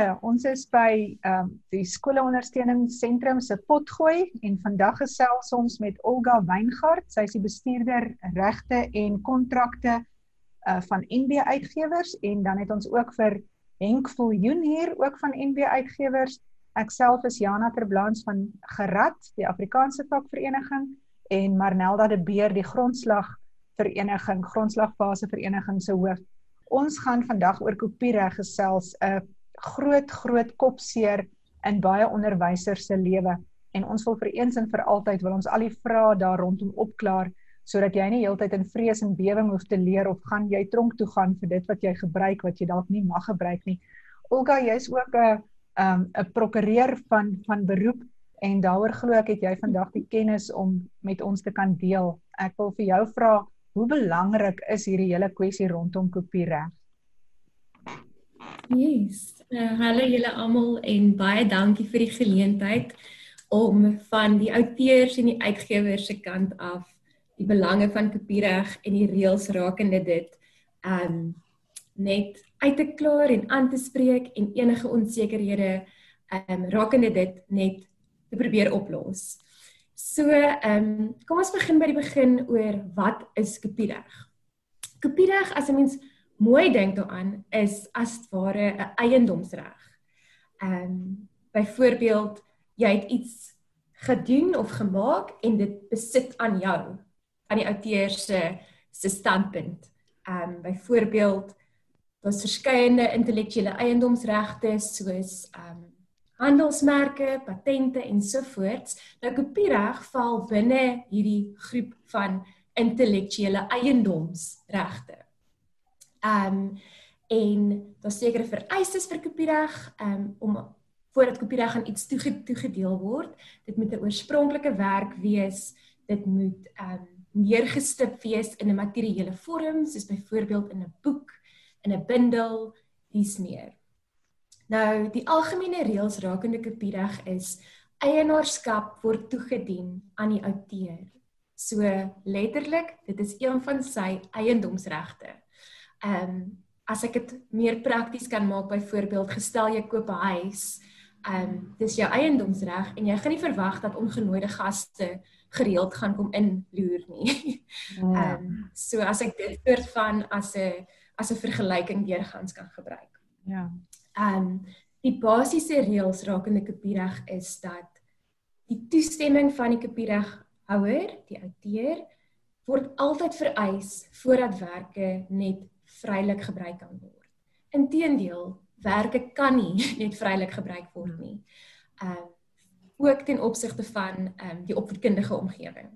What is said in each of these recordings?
ons is by die skoolondersteuningssentrum se potgooi en vandag gesels ons met Olga Wijngaard. Sy is die bestuurder regte en kontrakte van NB Uitgewers en dan het ons ook vir Henk Viljoen hier, ook van NB Uitgewers. Ek self is Jana Terblans van Gerad, die Afrikaanse vakvereniging, en Marnelda de Beer, die grondslagfase vereniging se hoof. Ons gaan vandag oor kopiereg gesels, 'n groot kopseer in baie onderwysers se lewe. En ons wil vir eens en vir altyd wil ons al die vrae daar rondom opklaar, sodat jy nie heeltyd in vrees en bewing hoef te leer of gaan jy tronk toe gaan vir dit wat jy gebruik, wat jy dalk nie mag gebruik nie. Olga, jy is ook 'n prokureur van beroep en daaroor glo ek het jy vandag die kennis om met ons te kan deel. Ek wil vir jou vra, hoe belangrik is hierdie hele kwessie rondom kopiereg? Yes, hallo julle almal en baie dankie vir die geleentheid om van die outeurs en die uitgewers se kant af die belange van kopiereg en die reëls rakende dit net uit te klaar en aan te spreek en enige onsekerhede rakende dit net te probeer oplos. So, kom ons begin by die begin oor wat is kopiereg. Kopiereg, as 'n mens mooi dink daaraan, is as het ware 'n eiendomsreg. Byvoorbeeld, jy het iets gedoen of gemaak en dit besit aan jou, aan die outeur se standpunt. Byvoorbeeld, daar's verskeiende intellektuele eiendomsregte soos handelsmerke, patente en sovoorts. Nou kopiereg val binne hierdie groep van intellektuele eiendomsregte. En daar's sekere vereistes vir kopiereg om voordat kopiereg aan iets toegedeel word. Dit moet 'n oorspronklike werk wees, dit moet neergestip wees in 'n materiële vorm, soos byvoorbeeld in 'n boek, in 'n bundel, dies meer. Nou, die algemene reëls rakende kopiereg is, eienaarskap word toegedien aan die outeur. So, letterlik, dit is een van sy eiendomsregte. As ek dit meer prakties kan maak, byvoorbeeld, gestel jy koop 'n huis, dis jou eiendomsreg en jy gaan nie verwag dat ongenooide gaste gereeld gaan kom inloer nie. So as ek dit soort van as 'n vergelyking deurgaans kan gebruik. Ja. Die basiese reëls rakende kopiereg is dat die toestemming van die kopiereghouer, die outeur, word altyd vereis voordat werke net vrylik gebruik kan word. Inteendeel, werke kan nie net vrylik gebruik word nie. Ook ten opsigte van die opvoedkundige omgewing.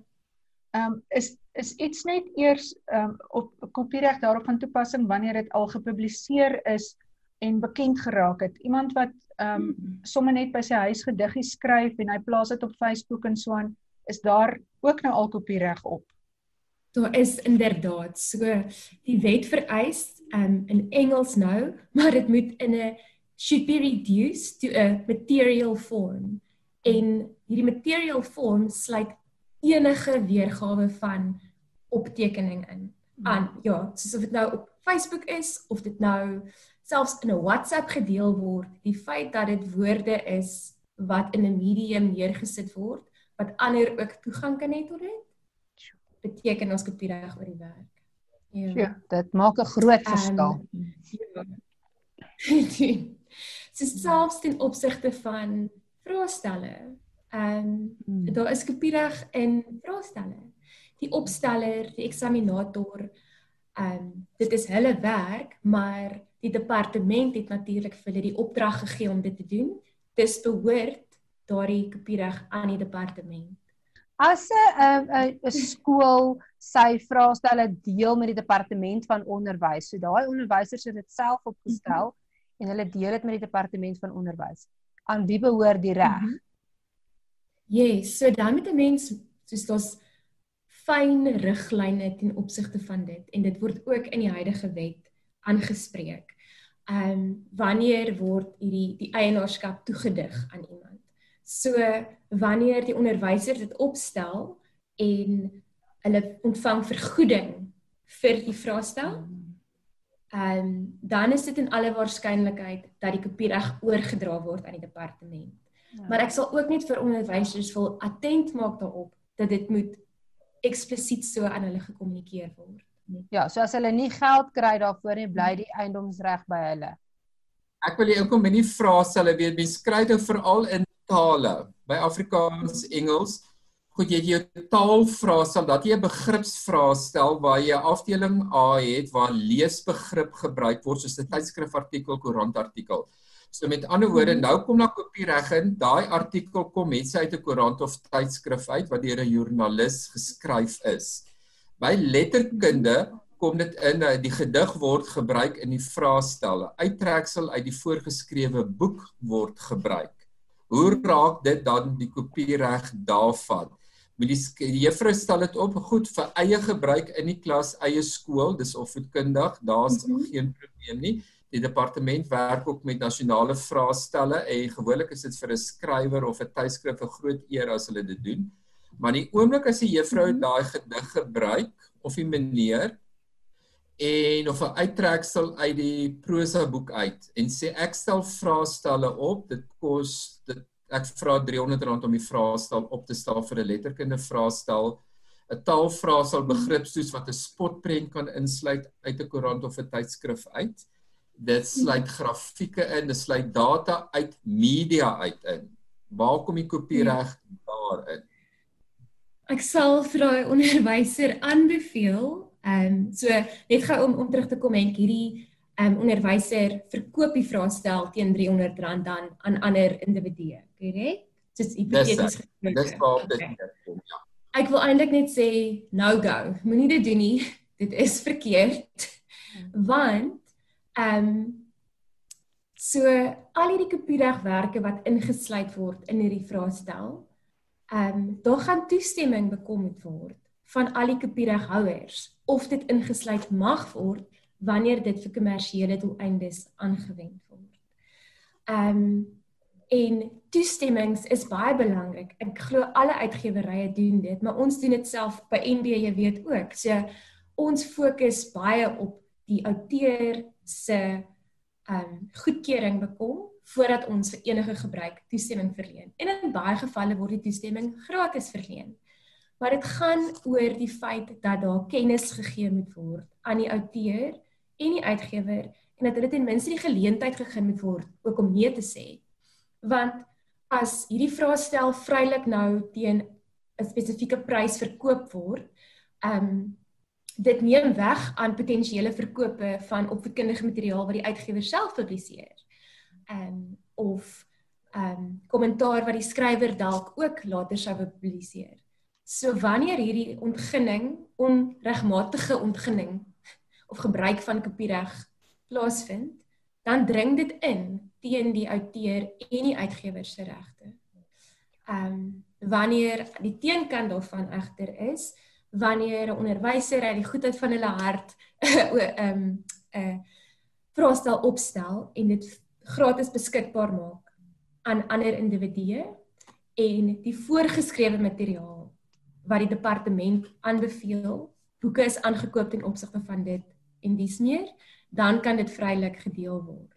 Is iets net eers op kopiereg daarop van toepassing wanneer dit al gepubliseer is en bekend geraak het? Iemand wat sommer net by sy huis gediggie skryf en hy plaas dit op Facebook en so aan, is daar ook nou al kopiereg op? Daar is inderdaad, so die wet vereis in Engels nou, maar dit moet should be reduced to a material form. En hierdie material form sluit enige weergawe van optekening in. Ja, soos of dit nou op Facebook is, of dit nou selfs in 'n WhatsApp gedeel word, die feit dat dit woorde is wat in 'n medium neergesit word, wat ander ook toegang kan hê tot dit, beteken ons kopiereg oor die werk. Ja, dit maak 'n groot verskil. So selfs ten opsigte van vraestelle. Daar is kopiereg in vraestelle. Die opsteller, die eksaminator, dit is hulle werk, maar die departement het natuurlik vir hulle die opdrag gegee om dit te doen. Dis behoort daardie kopiereg aan die departement. As 'n skool sy vraestelle deel met die departement van onderwys, so daai onderwysers het dit self opgestel en hulle deel dit met die departement van onderwys. Aan wie behoort die reg? Yes, so dan moet 'n mens, soos daar's fyn riglyne ten opsigte van dit en dit word ook in die huidige wet aangespreek. Wanneer word die eienaarskap toegedig aan iemand? So wanneer die onderwyser dit opstel en hulle ontvang vergoeding vir die vraestel, dan is dit in alle waarskynlikheid dat die kopiereg oorgedra word aan die departement. Ja. Maar ek sal ook net vir onderwysers wil attent maak daarop dat dit moet eksplisiet so aan hulle gekommunikeer word. Ja, so as hulle nie geld kry daarvoor nie, bly die eiendomsreg by hulle. Ek wil hier ook om in die vraestelle weet, mens kry dit veral in tale, by Afrikaans, Engels. Goed, jy het jou taalvraestel, dat jy 'n begripsvraestel waar jy afdeling A het waar leesbegrip gebruik word soos 'n tydskrifartikel, koerantartikel. So met ander woorde, nou kom daar kopiereg in, daai artikel kom net uit 'n koerant of tydskrif uit wat deur 'n joernalis geskryf is. By letterkunde kom dit in, die gedig word gebruik in die vraestelle. Uittreksel uit die voorgeskrewe boek word gebruik. Hoe raak dit dan die kopiereg daarvan? Die juffrou stel dit op, goed, vir eie gebruik in die klas, eie skool, dis opvoedkundig, daar's geen probleem nie. Die departement werk ook met nasionale vraestelle en gewoonlik is dit vir 'n skrywer of 'n tydskrif 'n groot eer as hulle dit doen. Maar die oomblik as die juffrou daai gedig gebruik, of die meneer, en of 'n uittreksel uit die prosa boek uit, en sê ek stel vraestelle op, dit kos, ek vra R300 om die vraestel op te stel vir 'n letterkunde vraestel, 'n taalvraestel begripstoets wat 'n spotprent kan insluit uit 'n koerant of 'n tydskrif uit. Dit sluit grafieke in, dit sluit data uit, media uit in. Waar kom die kopiereg daarin? Ek sal vir daai onderwyser aanbeveel, so net gou om terug te kom, en hierdie onderwyser verkoop die vraestel teen R300 dan aan ander individue, korrek? Soos hipoteties gesproke. Dis waar dit kom, ja. Ek wil eintlik net sê, no go, moenie dit doen nie, dit is verkeerd, want so al hierdie kopieregwerke wat ingesluit word in hierdie vraestel, daar gaan toestemming bekom moet word van al die kopiereghouers of dit ingesluit mag word wanneer dit vir kommersiële doeleindes aangewend word. En toestemmings is baie belangrik. Ek glo alle uitgewerye doen dit, maar ons doen dit self by NB, jy weet ook. So ons fokus baie op die outeur se goedkeuring bekom voordat ons vir enige gebruik toestemming verleen. En in baie gevalle word die toestemming gratis verleen. Maar dit gaan oor die feit dat daar kennis gegee moet word aan die outeur en die uitgewer en dat hulle ten minste die geleentheid gegee moet word ook om nee te sê. Want as hierdie vraestel vrylik nou teen 'n spesifieke prys verkoop word, dit neem weg aan potensiële verkope van opvoedkundige materiaal wat die uitgewer self publiseer. Of kommentaar wat die skrywer dalk ook later sou publiseer. So wanneer hierdie ontginning, onregmatige ontginning of gebruik van kopiereg plaasvind, dan dring dit in teen die outeur en die uitgewer se regte. Wanneer die teenkant daarvan egter is, wanneer 'n onderwyser uit die goedheid van hulle hart vraestel opstel en dit gratis beskikbaar maak aan ander individue en die voorgeskrewe materiaal wat die departement aanbeveel, boeke is aangekoop ten opsigte van dit en dies meer, dan kan dit vrylik gedeel word.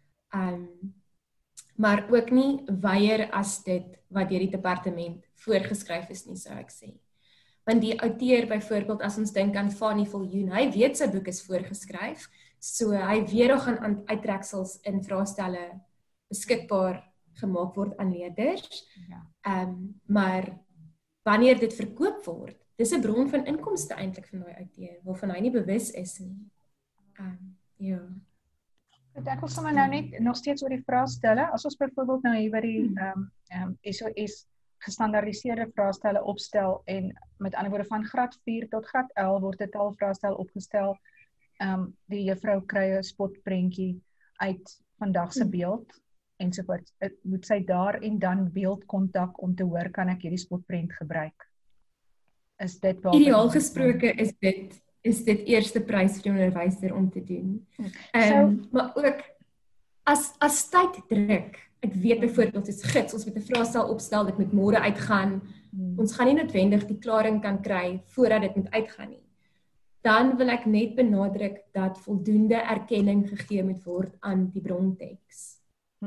Maar ook nie weier as dit wat deur die departement voorgeskryf is nie, sou ek sê. Want die outeur byvoorbeeld, as ons dink aan Fanny Viljoen, hy weet sy boek is voorgeskryf, so hy weet daar gaan uittreksels in vraestelle beskikbaar gemaak word aan leerders. Ja. Maar wanneer dit verkoop word, dis 'n bron van inkomste eintlik van daai outeur, waarvan hy nie bewus is nie. Ja. Ek wil sommer nou net nog steeds oor die vraestelle, as ons byvoorbeeld nou hier by die SOS gestandaardiseerde vraestelle opstel en met ander woorde van graad 4 tot graad 11 word 'n taalvraestel opgestel. Die juffrou kry 'n spotprentjie uit vandag se beeld ensovoorts. Moet sy daar en dan beeldkontak om te hoor kan ek hierdie spotprent gebruik? Is dit wel ideaal gesproke is dit eerste prys vir die onderwyser om te doen. Maar ook as tyd druk. Ek weet byvoorbeeld soos gids, ons moet 'n vraestel opstel, dit moet môre uitgaan. Ons gaan nie noodwendig die klaring kan kry voordat dit moet uitgaan nie. dan wil ek net benadruk dat voldoende erkenning gegee moet word aan die bronteks.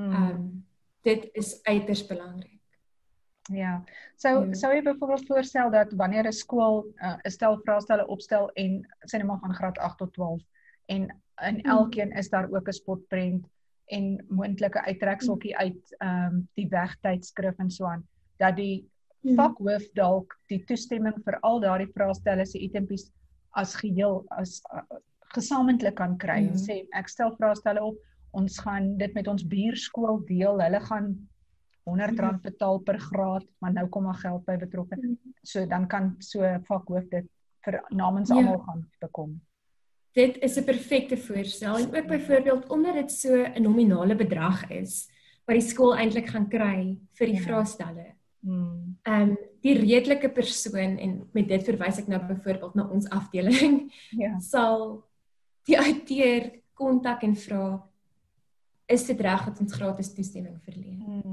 Dit is uiters belangrik. Ja, sou jy byvoorbeeld voorstel dat wanneer 'n skool 'n stel vraestelle opstel en sê net maar van graad 8 tot 12 en in elkeen is daar ook 'n spotprent en moontlike uittrekseltjie uit die wegtydskrif en so aan, dat die vakhoof dalk die toestemming vir al daardie vraestelle se itempies as geheel, as gesamentlik kan kry en sê, ek stel vraestelle op, ons gaan dit met ons buurskool deel, hulle gaan R100 betaal per graad, maar nou kom maar geld by betrokke. So dan kan so vakhoof dit vir namens almal gaan bekom. Dit is 'n perfekte voorstel en ook byvoorbeeld omdat dit so 'n nominale bedrag is wat die skool eintlik gaan kry vir die vraestelle. Die redelike persoon, en met dit verwys ek nou byvoorbeeld na ons afdeling, sal die outeur kontak en vra, is dit reg dat ons gratis toestemming verleen?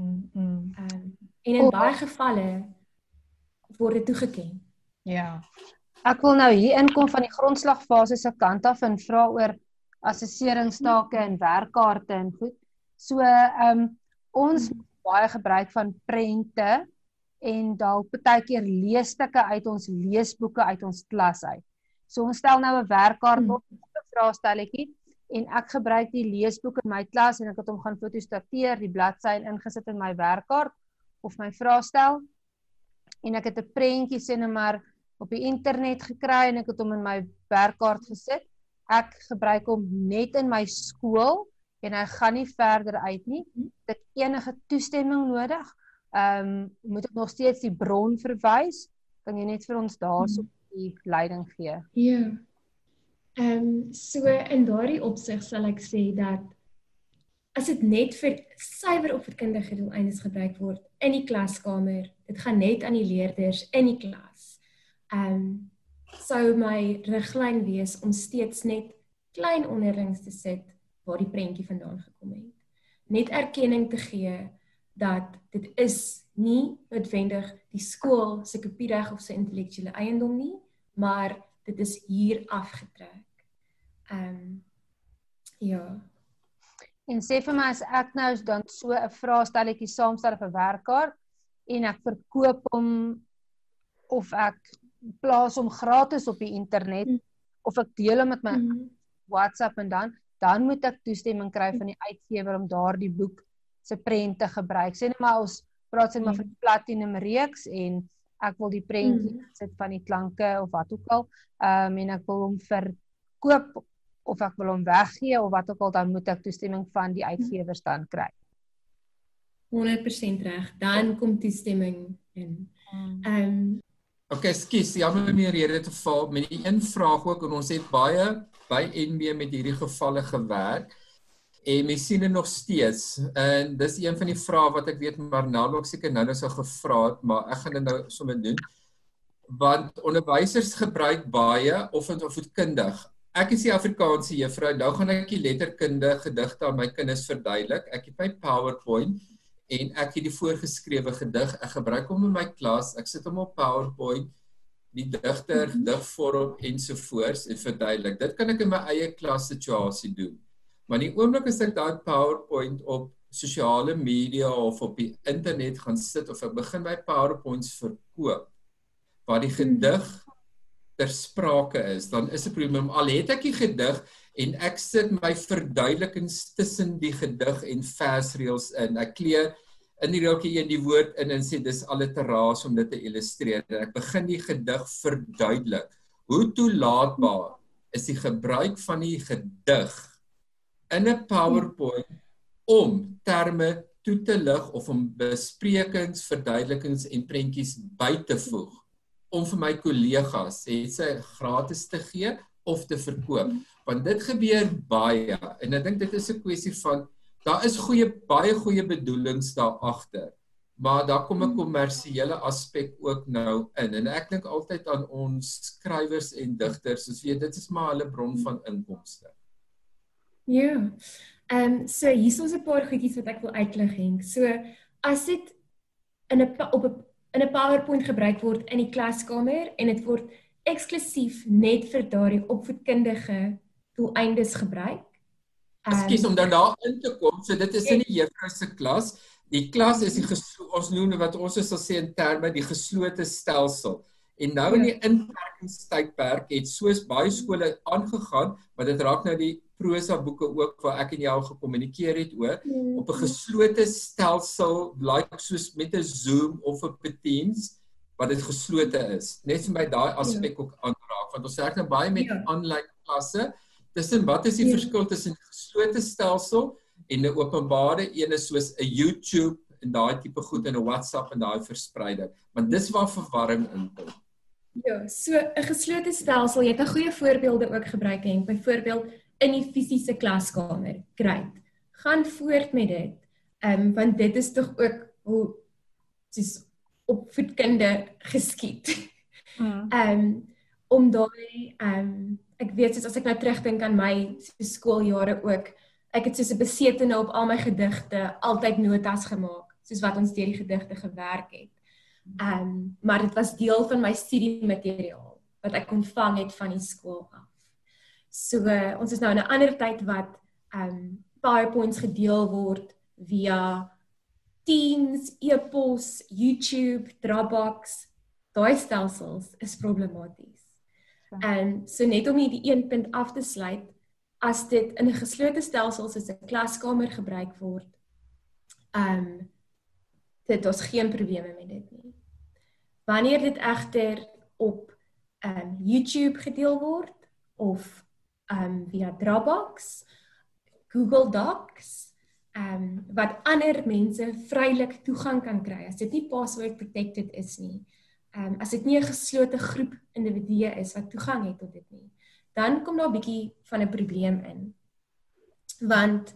En in baie gevalle word dit toegeken. Ja. Ek wil nou hier inkom van die grondslagfase se kant af en vra oor assesseringstake en werkkaarte en goed. So ons maak baie gebruik van prente en dalk baie keer leesstukke uit ons leesboeke uit ons klas uit. So ons stel nou 'n werkkaart op, 'n vraestelletjie, en ek gebruik die leesboek in my klas en ek het hom gaan fotostateer, die bladsy ingesit in my werkkaart of my vraestel. En ek het 'n prentjie sê net maar op die internet gekry en ek het hom in my werkkaart gesit. Ek gebruik hom net in my skool en hy gaan nie verder uit nie. Het ek enige toestemming nodig? Moet ek nog steeds die bron verwys? Kan jy net vir ons daarso die leiding gee? Ja. So in daardie opsig sal ek sê dat as dit net vir suiwer opvoedkundige doeleindes gebruik word in die klaskamer, dit gaan net aan die leerders in die klas. Sou my riglyn wees om steeds net klein onderlings te sit waar die prentjie vandaan gekom het. Net erkenning te gee dat dit is nie noodwendig die skool se kopiereg of sy intellektuele eiendom nie, maar dit is hier afgetrek. Ja. En sê vir my as ek nou dan so 'n vraestelletjie saamstel op 'n werkkaart en ek verkoop hom of ek plaas hom gratis op die internet of ek deel hom met my WhatsApp en dan moet ek toestemming kry van die uitgewer om daardie boek se prent te gebruik. Sê net maar ons praat sê maar van die Platinum reeks en ek wil die prentjie sit van die klanke of wat ook al en ek wil hom verkoop of ek wil hom weggee of wat ook al, dan moet ek toestemming van die uitgewers dan kry. 100% reg. Dan kom toestemming in. Okay, skus, jammer om die rede te val met die een vraag ook en ons het baie by NB met hierdie gevalle gewerk en mens sien dit nog steeds en dis een van die vrae wat ek weet Marnel ook seker nou sou gevra het, maar ek gaan dit nou sommer doen. Want onderwysers gebruik baie opvoedkundig. Ek is die Afrikaanse juffrou, nou gaan ek die letterkunde gedigte aan my kinders verduidelik. Ek het my PowerPoint en ek het die voorgeskrewe gedig. Ek gebruik hom in my klas. Ek sit hom op PowerPoint, die digter, digvorm ensovoorts en verduidelik. Dit kan ek in my eie klas situasie doen. Maar die oomblik as ek daai PowerPoint op sosiale media of op die internet gaan sit of ek begin my PowerPoints verkoop, waar die gedig ter sprake is, dan is 'n probleem. Al het ek die gedig en ek sit my verduidelikings tussen die gedig en versreëls in. Ek klee in die reeltjie die woord in en sê dis alliterasie om dit te illustreer. En ek begin die gedig verduidelik. Hoe toelaatbaar is die gebruik van die gedig in 'n PowerPoint om terme toe te lig of om besprekings, verduidelikings en prentjies by te voeg om vir my kollegas het sy gratis te gee of te verkoop. Want dit gebeur baie en ek dink dit is 'n kwessie van daar is baie goeie bedoelings daar agter. Maar daar kom 'n kommersiële aspek ook nou in en ek dink altyd aan ons skrywers en digters, soos weet dit is maar hulle bron van inkomste. Ja. So hier is ons 'n paar goedjies wat ek wil uitlig, Henk. So as dit in 'n PowerPoint gebruik word in die klaskamer en dit word eksklusief net vir daardie opvoedkundige doeleindes gebruik. Ekskuus om daarna in te kom. So dit is in die juffrou se klas. Die klas is ons noem wat ons sal sê in terme die geslote stelsel. En nou in die inperkingstydperk het soos baie skole aangegaan, maar dit raak nou die prosa boeke ook waar ek en jou gekommunikeer het oor, op 'n geslote stelsel, like soos met 'n Zoom of 'n Teams, wat dit geslote is. Net so by daai aspek ook aanraak, want ons werk nou baie met aanlyn klasse. Tussen wat is die verskil tussen 'n geslote stelsel en 'n openbare ene soos 'n YouTube en daai tipe goed en 'n WhatsApp en daai verspreiding. Want dis waar verwarring inkom. Ja, so 'n geslote stelsel, jy het 'n goeie voorbeelde ook gebruik en byvoorbeeld in die fisiese klaskamer. Great. Gaan voort met dit. Want dit is tog ook hoe soos opvoedkunde geskied. Om daai ek weet soos as ek nou terugdink aan my skooljare ook, ek het soos 'n besetene op al my gedigte altyd notas gemaak, soos wat ons deur die gedigte gewerk het. Maar dit was deel van my studiemateriaal wat ek ontvang het van die skool af. So ons is nou in 'n ander tyd wat PowerPoints gedeel word via Teams, e-pos, YouTube, Dropbox. Daai stelsels is problematies. So net om hierdie een punt af te sluit, as dit in 'n geslote stelsel soos 'n klaskamer gebruik word, dit is geen probleme met dit nie. Wanneer dit egter op YouTube gedeel word of via Dropbox, Google Docs, wat ander mense vrylik toegang kan kry, as dit nie password protected is nie, as dit nie 'n geslote groep individue is wat toegang het tot dit nie, dan kom daar 'n bietjie van 'n probleem in. Want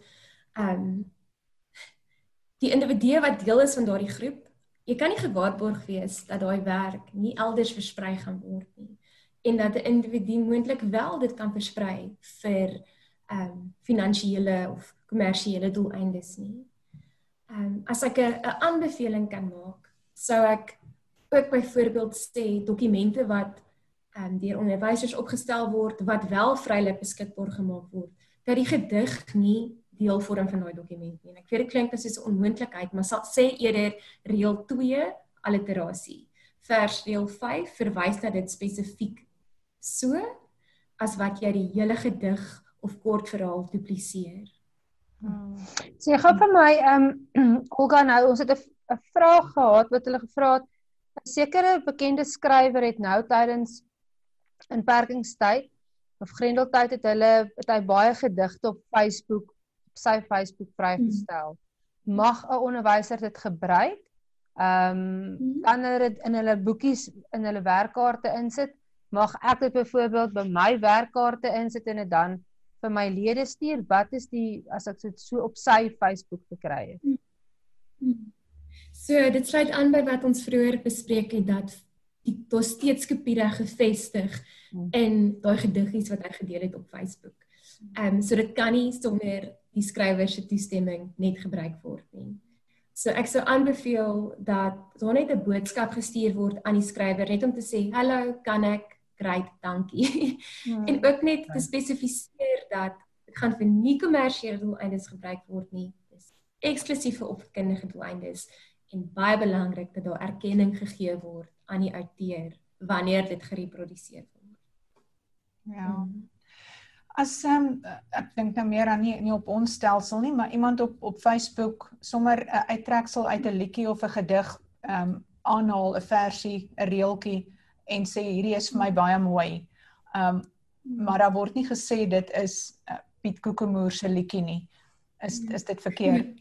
die individue wat deel is van daardie groep, jy kan nie gewaarborg wees dat daai werk nie elders versprei gaan word nie, en dat 'n individu moontlik wel dit kan versprei vir finansiële of kommersiële doeleindes nie. As ek 'n aanbeveling kan maak, sou ek ook byvoorbeeld sê dokumente wat deur onderwysers opgestel word, wat wel vrylik beskikbaar gemaak word, dat die gedig nie deel vorm van daai dokument nie. En ek weet dit klink soos 'n onmoontlikheid, maar sê eerder reël 2 alliterasie. Vers reël 5 verwys na dit spesifiek so as wat jy die hele gedig of kort verhaal dupliseer. So jy gaan vir my Olga, nou ons het 'n vraag gehad wat hulle gevra het. 'n Sekere bekende skrywer het nou tydens inperkingstyd of Grendeltyd het hy baie gedigte op Facebook, op sy Facebook vrygestel. Mag 'n onderwyser dit gebruik? Kan hulle dit in hulle boekies, in hulle werkkaarte insit? Mag ek dit byvoorbeeld by my werkkaarte insit en dit dan vir my lede stuur? Wat is die, as ek dit so op sy Facebook gekry het? So dit sluit aan by wat ons vroeër bespreek het, dat daar steeds kopiereg gevestig in daai gediggies wat hy gedeel het op Facebook. So dit kan nie sonder die skrywer se toestemming net gebruik word nie. So ek sou aanbeveel dat daar net 'n boodskap gestuur word aan die skrywer net om te sê, hallo, kan ek? Great, dankie. En ook net te spesifiseer dat dit gaan vir nie kommersiële doeleindes gebruik word nie. Dis eksklusief vir opvoedkundige doeleindes en baie belangrik dat daar erkenning gegee word aan die outeur wanneer dit gereproduseer word. Ja. As ek dink nou meer aan nie op ons stelsel nie, maar iemand op Facebook sommer 'n uittreksel uit 'n liedjie of 'n gedig aanhaal, 'n versie, 'n reeltjie en sê hierdie is vir my baie mooi. Maar daar word nie gesê dit is Piet Koekemoer se liedjie nie. Is dit verkeerd?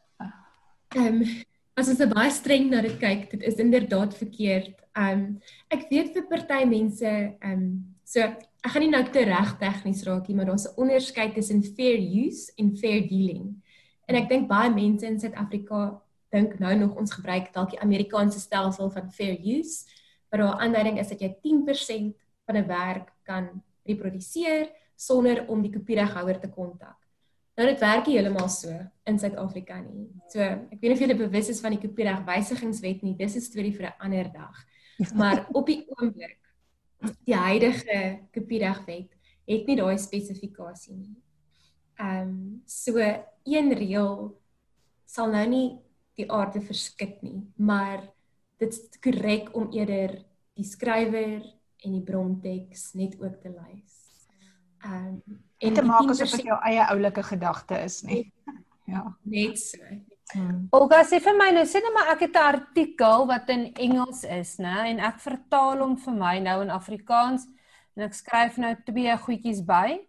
As ons baie streng na dit kyk, dit is inderdaad verkeerd. Ek weet vir party mense, so ek gaan nie nou te reg tegnies raak nie, maar daar's 'n onderskeid tussen fair use en fair dealing. En ek dink baie mense in Suid-Afrika dink nou nog ons gebruik dalk die Amerikaanse stelsel van fair use, maar daar 'n aanduiding is dat jy 10% van 'n werk kan reproduseer sonder om die kopiereghouer te kontak. Nou dit werk nie heeltemal so in Suid-Afrika nie. So ek weet nie of julle bewus is van die kopieregwysigingswet nie, dis 'n storie vir 'n ander dag. Maar op die oomblik die huidige kopieregwet het nie daai spesifikasie nie. So een reël sal nou nie die aarde verskik nie, maar dit is korrek om eerder die skrywer en die bronteks net ook te lys. En te die maak asof dit 10% jou eie oulike gedagte is nie. Ja. net so. Olga, sê vir my nou, sê nou maar ek het 'n artikel wat in Engels is, né, en ek vertaal hom vir my nou in Afrikaans en ek skryf nou 2 goedjies by.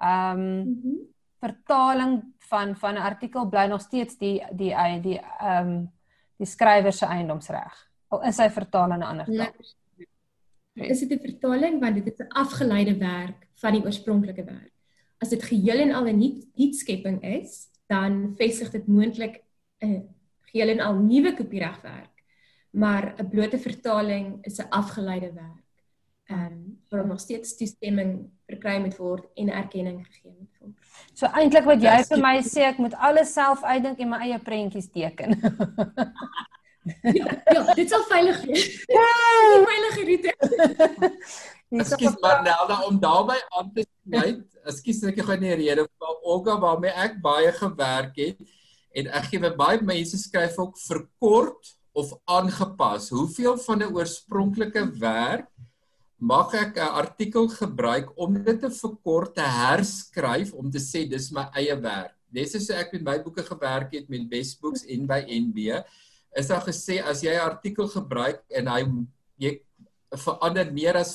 Vertaling van 'n artikel bly nog steeds die skrywer se eiendomsreg. Al is hy vertaal in 'n ander taal. Is dit 'n vertaling want dit is 'n afgeleide werk van die oorspronklike werk. As dit geheel en al 'n nuutskepping is, dan vestig dit moontlik 'n geheel en al nuwe kopieregwerk, maar 'n blote vertaling is 'n afgeleide werk. Waar nog steeds toestemming verkry moet word en erkenning gegee moet word. So eintlik wat jy vir my sê, ek moet alles self uitdink en my eie prentjies teken. Ja, dit sal veilig wees. Die veilige roete. Ekskuus Marnelda, om daarbey aan te sluit, ekskuus dat ek gou nie rede vir Olga waarmee ek baie gewerk het en ek gee baie mense skryf ook verkort of aangepas. Hoeveel van 'n oorspronklike werk mag ek 'n artikel gebruik om dit te verkort, te herskryf om te sê dis my eie werk. Dis is so ek met my boeke gewerk het met Bestbooks en by NB. Is daar gesê as jy 'n artikel gebruik en jy verander meer as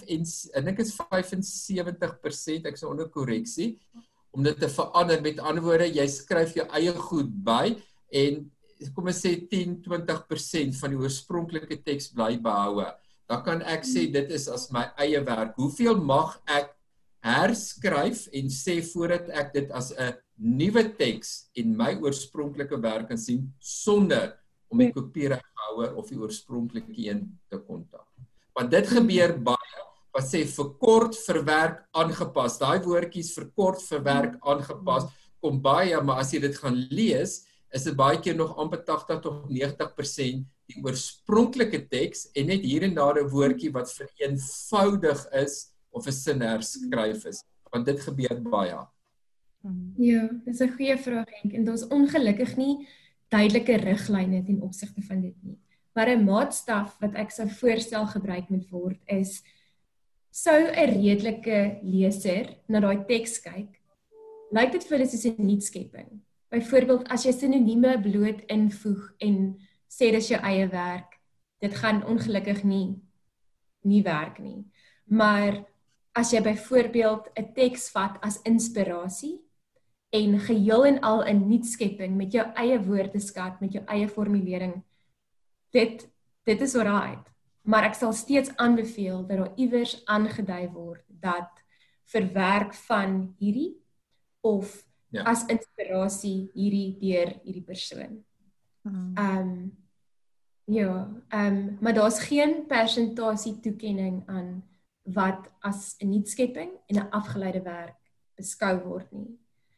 75%, ek is onder korreksie, om dit te verander, met ander woorde, jy skryf jou eie goed by en kom ons sê 10-20% van die oorspronklike teks bly behoue. Dan kan ek sê dit is as my eie werk. Hoeveel mag ek herskryf en sê voordat ek dit as 'n nuwe teks en my oorspronklike werk kan sien sonder om die kopiereghouer of die oorspronklike een te kontak. Want dit gebeur baie, wat sê verkort, verwerk, aangepas. Daai woordjies verkort, verwerk, aangepas kom baie, maar as jy dit gaan lees, is dit baie keer nog amper 80-90% die oorspronklike teks en net hier en daar 'n woordjie wat vereenvoudig is of 'n sin herskryf is, want dit gebeur baie. Ja, dis 'n goeie vraag Henk, en daar's ongelukkig nie duidelike riglyne ten opsigte van dit nie. Maar 'n maatstaf wat ek sou voorstel gebruik moet word is, sou 'n redelike leser na daai teks kyk, lyk dit vir hulle soos 'n nuutskepping. Byvoorbeeld, as jy sinonieme bloot invoeg en sê dis jou eie werk, dit gaan ongelukkig nie werk nie. Maar as jy byvoorbeeld 'n teks vat as inspirasie en geheel en al 'n nuutskepping met jou eie woordeskat, met jou eie formulering, dit is alright. Maar ek sal steeds aanbeveel dat daar iewers aangedui word dat verwerk van hierdie of as inspirasie hierdie deur hierdie persoon. Maar daar's geen persentasie toekenning aan wat as 'n nuutskepping en 'n afgeleide werk beskou word nie.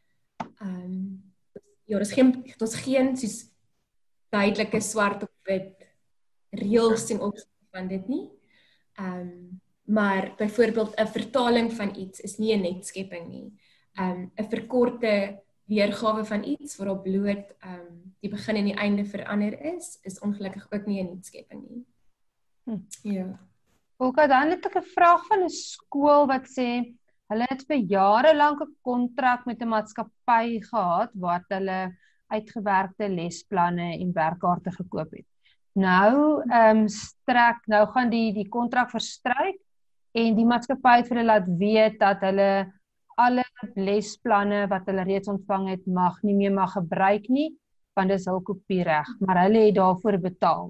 Daar's geen soos duidelike swart op wit reëls ten opsigte van dit nie. Maar byvoorbeeld 'n vertaling van iets is nie 'n nuutskepping nie. 'n verkorte weergawe van iets waar op bloot die begin en die einde verander is ongelukkig ook nie 'n nuutskepping nie. Ja. Olga, dan het ek 'n vraag van 'n skool wat sê hulle het vir jare lank 'n kontrak met 'n maatskappy gehad wat hulle uitgewerkte lesplanne en werkkaarte gekoop het. Nou gaan die kontrak verstryk en die maatskappy het vir hulle laat weet dat hulle alle lesplanne wat hulle reeds ontvang het nie meer gebruik nie, want dis hul kopiereg, maar hulle het daarvoor betaal.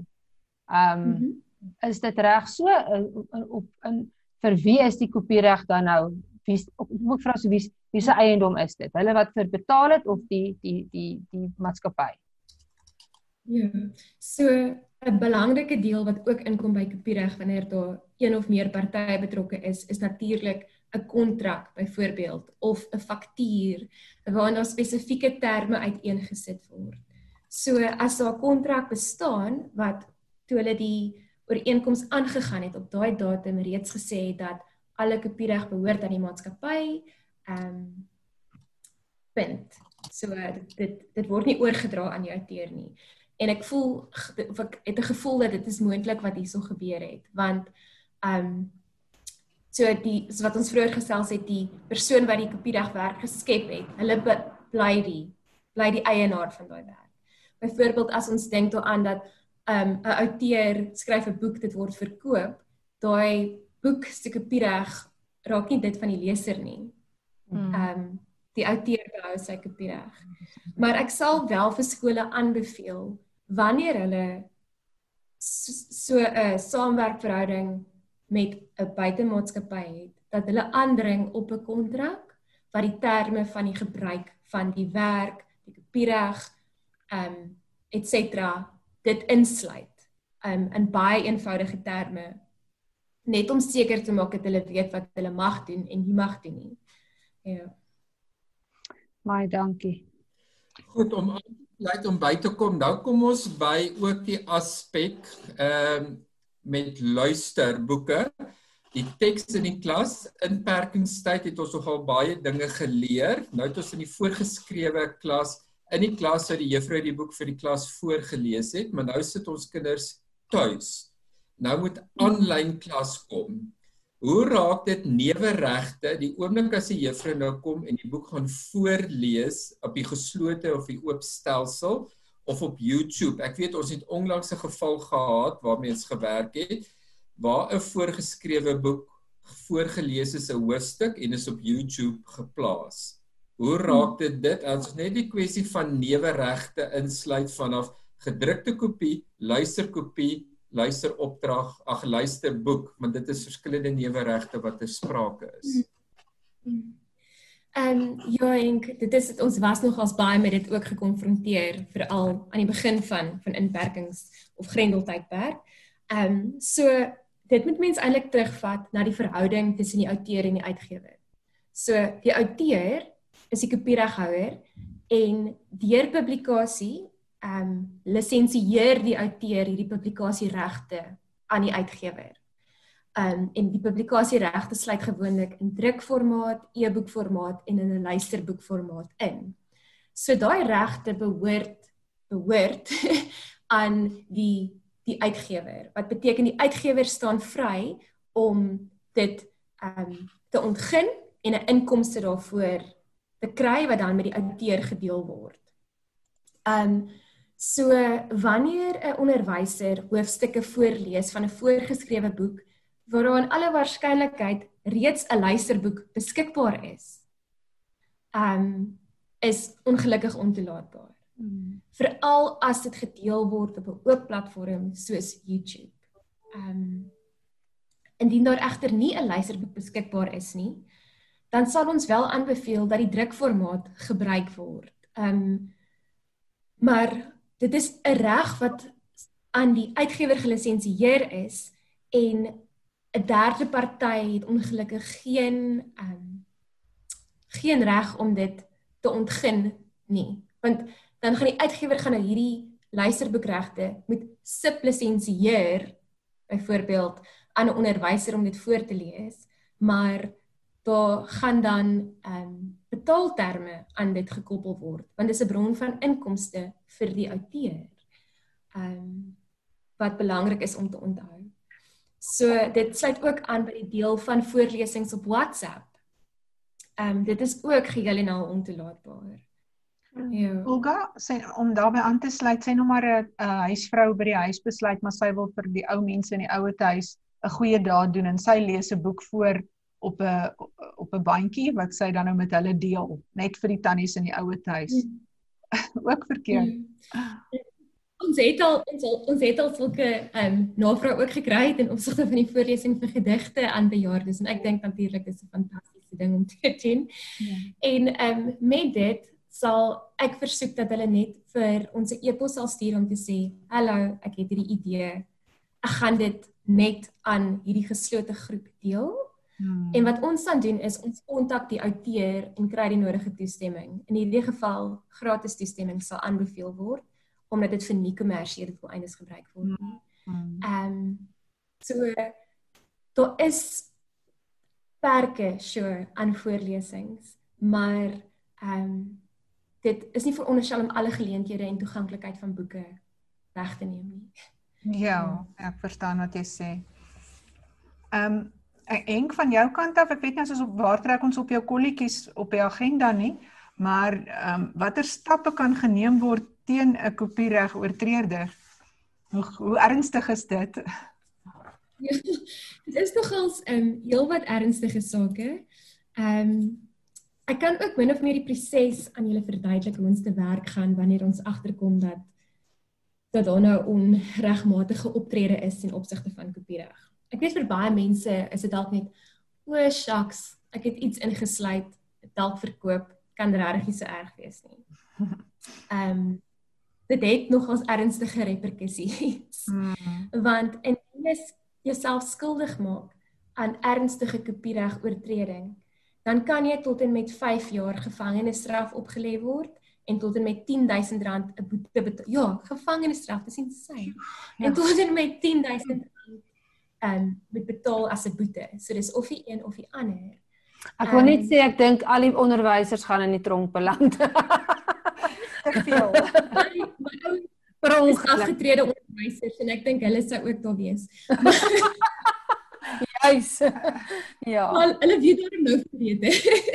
Is dit reg so? Vir wie is die kopiereg dan nou? Wie se eiendom is dit? Hulle wat vir betaal het of die maatskappy? Ja, so 'n belangrike deel wat ook inkom by kopiereg wanneer daar een of meer partye betrokke is natuurlik 'n kontrak byvoorbeeld of 'n faktuur waarin daar spesifieke terme uiteengesit word. So as daar 'n kontrak bestaan wat toe hulle die ooreenkoms aangegaan het op daai datum reeds gesê het dat alle kopiereg behoort aan die maatskappy. Punt. So dit word nie oorgedra aan die outeur nie. En ek voel of ek het 'n gevoel dat dit is moontlik wat hierso gebeur het, want so wat ons vroeër gesels het, die persoon wat die kopieregwerk geskep het, hulle bly die eienaar van daai werk. Byvoorbeeld as ons dink daaraan dat 'n outeur skryf 'n boek, dit word verkoop, daai boek se kopiereg raak nie dit van die leser nie. Die outeur behou sy kopiereg. Maar ek sal wel vir skole aanbeveel wanneer hulle so 'n saamwerkverhouding met 'n buitemaatskappy het, dat hulle aandring op 'n kontrak wat die terme van die gebruik van die werk, die kopiereg, etc. dit insluit in baie eenvoudige terme, net om seker te maak dat hulle weet wat hulle mag doen en nie mag doen nie. Ja. Baie dankie. Goed, om by te kom, nou kom ons by ook die aspek met luisterboeke. Die teks in die klas, inperkingstyd het ons nogal baie dinge geleer. Nou het ons in die voorgeskrewe klas, in die klas waar die juffrou die boek vir die klas voorgelees het, maar nou sit ons kinders tuis. Nou moet aanlyn klas kom. Hoe raak dit neweregte, die oomblik as die juffrou nou kom en die boek gaan voorlees op die geslote of die oop stelsel of op YouTube. Ek weet ons het onlangs 'n geval gehad waarmee ons gewerk het, waar 'n voorgeskrewe boek voorgelees is 'n hoofstuk en is op YouTube geplaas. Hoe raak dit? As net die kwessie van neweregte insluit vanaf gedrukte kopie, luisterkopie, luisteropdrag, luisterboek, want dit is verskillende neweregte wat ter sprake is. Ja, en ons was nogals baie met dit ook gekonfronteer, veral aan die begin van inperkings of grendeltydperk. So dit moet mens eintlik terugvat na die verhouding tussen die outeur en die uitgewer. So die outeur is die kopiereghouer en deur publikasie lisensieer die outeur hierdie publikasieregte aan die uitgewer. En die publikasieregte sluit gewoonlik in drukformaat, e-boekformaat en in 'n luisterboekformaat in. So daai regte behoort aan die uitgewer. Wat beteken die uitgewer staan vry om dit te ontgin en 'n inkomste daarvoor te kry wat dan met die outeur gedeel word. So wanneer 'n onderwyser hoofstukke voorlees van 'n voorgeskrewe boek waar daar in alle waarskynlikheid reeds 'n luisterboek beskikbaar is ongelukkig ontoelaatbaar. Veral as dit gedeel word op 'n oop platform soos YouTube. Indien daar egter nie 'n luisterboek beskikbaar is nie, dan sal ons wel aanbeveel dat die drukformaat gebruik word. Maar dit is 'n reg wat aan die uitgewer gelisensieer is en 'n derde party het ongelukkig geen reg om dit te ontgin nie. Want dan gaan die uitgewer nou hierdie luisterboekregte moet sublisensieer, byvoorbeeld aan 'n onderwyser om dit voor te lees, maar daar gaan dan betaalterme aan dit gekoppel word, want dit is 'n bron van inkomste vir die outeur, wat belangrik is om te onthou. So dit sluit ook aan by die deel van voorlesings op WhatsApp. Dit is ook geheel en al ontoelaatbaar. Ja. Olga, om daarbey aan te sluit, sy nog maar 'n huisvrou by die huis besluit, maar sy wil vir die ou mense in die ouete huis 'n goeie daad doen en sy lees 'n boek voor op 'n bandjie wat sy dan nou met hulle deel, net vir die tannies in die ouete huis. Ook verkeerd. Ons het al sulke navrae ook gekry in opsigte van die voorlesing vir gedigte aan bejaardes en ek dink natuurlik dis 'n fantastiese ding om te doen. Ja. En met dit sal ek versoek dat hulle net vir ons 'n e-pos sal stuur om te sê, hallo, ek het hierdie idee. Ek gaan dit net aan hierdie geslote groep deel. En wat ons dan doen is ons kontak die outeur en kry die nodige toestemming. In hierdie geval gratis toestemming sal aanbeveel word omdat dit vir nie kommersiële doeleindes gebruik word. So daar is perke aan voorlesings, maar dit is nie veronderstel om alle geleenthede en toeganklikheid van boeke weg te neem nie. Ja, ek verstaan wat jy sê. Henk, van jou kant af, ek weet nie as ons waar trek ons op jou kolletjies op die agenda nie, maar watter stappe kan geneem word teen 'n kopiereg-oortreder? Hoe ernstig is dit? Dit is nogals heel wat ernstige sake. Ek kan ook min of meer die proses aan julle verduidelik hoe ons te werk gaan wanneer ons agterkom dat daar nou onregmatige optrede is in opsigte van kopiereg. Ek weet vir baie mense is dit dalk net, o shucks, ek het iets ingesluit, dalk verkoop, kan regtig nie so erg wees nie. Dit het nogals ernstige reperkusies. Want indien jy jouself skuldig maak aan ernstige kopiereg-oortreding, dan kan jy tot en met 5 jaar gevangenisstraf opgelê word en tot en met R10.000 'n boete betaal. Ja, gevangenisstraf, dis insane. En tot en met R10.000 moet betaal as 'n boete. So dis of die een of die ander. Ek wil net sê ek dink al die onderwysers gaan in die tronk beland. Te veel. My ou is afgetrede onderwysers en ek dink hulle sou ook daar wees. Juis. Ja. Maar hulle weet daarom nou verwete.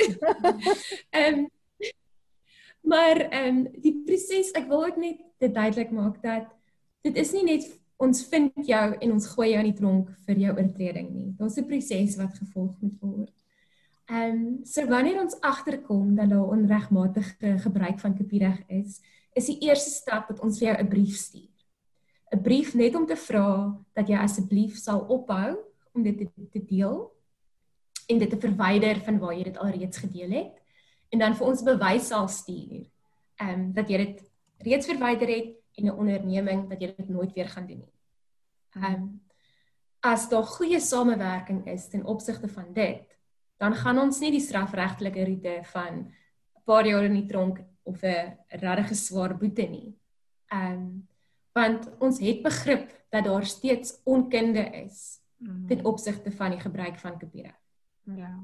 Maar die proses, ek wil ook net dit duidelik maak dat dit is nie net ons vind jou en ons gooi jou in die tronk vir jou oortreding nie. Daar's 'n proses wat gevolg moet word. So wanneer ons agterkom dat daar onregmatige gebruik van kopiereg is die eerste stap dat ons vir jou 'n brief stuur. 'n Brief net om te vra dat jy asseblief sal ophou om dit te deel en dit te verwyder van waar jy dit alreeds gedeel het en dan vir ons bewys sal stuur dat jy dit reeds verwyder het en 'n onderneming dat jy dit nooit weer gaan doen nie. As daar goeie samewerking is ten opsigte van dit, dan gaan ons nie die strafregtelike roete van 'n paar jaar in die tronk of 'n regtig swaar boete nie. Want ons het begrip dat daar steeds onkunde is ten opsigte van die gebruik van kopiereg. Ja.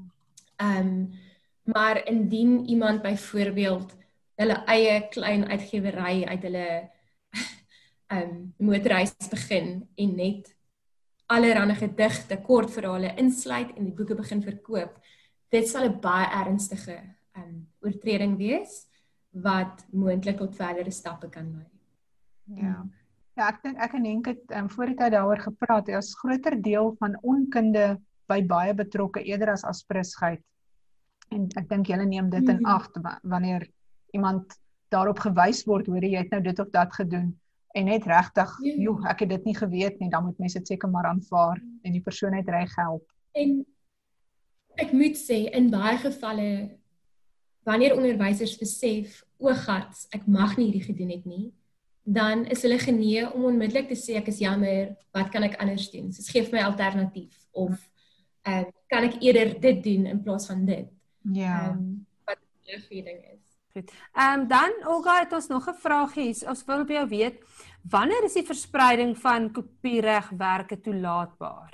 Maar indien iemand byvoorbeeld hulle eie klein uitgewery uit hulle motorhuis begin en net allerhande gedigte, kortverhale insluit en die boeke begin verkoop, dit sal 'n baie ernstige oortreding wees wat moontlik tot verdere stappe kan lei. Ja. Ja, ek dink ek en Henk het voor die tyd daaroor gepraat. Daar's groter deel van onkunde by baie betrokke eerder as asprisheid. En ek dink julle neem dit in ag wanneer iemand daarop gewys word, hoor jy het nou dit of dat gedoen en net regtig, joh, ek het dit nie geweet nie, dan moet mense dit seker maar aanvaar en die persoon het reg help. En ek moet sê in baie gevalle wanneer onderwysers besef, o gats, ek mag nie hierdie gedoen het nie, dan is hulle genee om onmiddellik te sê ek is jammer, wat kan ek anders doen? So geef my alternatief of kan ek eerder dit doen in plaas van dit? Ja. Wat 'n goeie ding is. Goed. Dan Olga het ons nog 'n vraagie. Ons wil by jou weet, wanneer is die verspreiding van kopieregwerke toelaatbaar?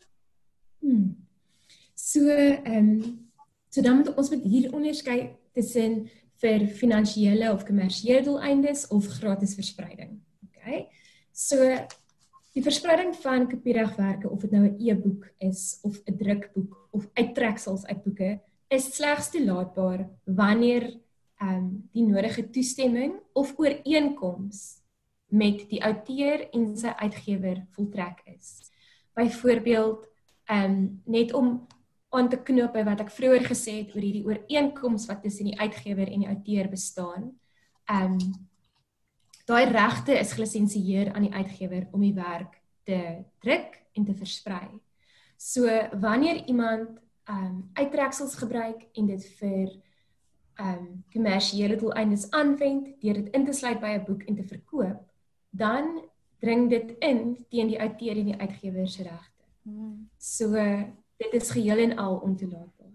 So dan moet ons hier onderskei tussen vir finansiële of kommersiële doeleindes of gratis verspreiding. Okay? So die verspreiding van kopieregwerke, of dit nou 'n e-boek is of 'n drukboek of uittreksels uit boeke, is slegs toelaatbaar wanneer die nodige toestemming of ooreenkoms met die outeur en sy uitgewer voltrek is. Byvoorbeeld, net om aan te knoop by wat ek vroeër gesê het oor hierdie ooreenkoms wat tussen die uitgewer en die outeur bestaan. Daai regte is gelisensieer aan die uitgewer om die werk te druk en te versprei. So wanneer iemand uittreksels gebruik en dit vir kommersiële doeleindes aanwend deur dit in te sluit by 'n boek en te verkoop, dan dring dit in teen die outeur en die uitgewer se regte. So dit is geheel en al ontoelaatbaar.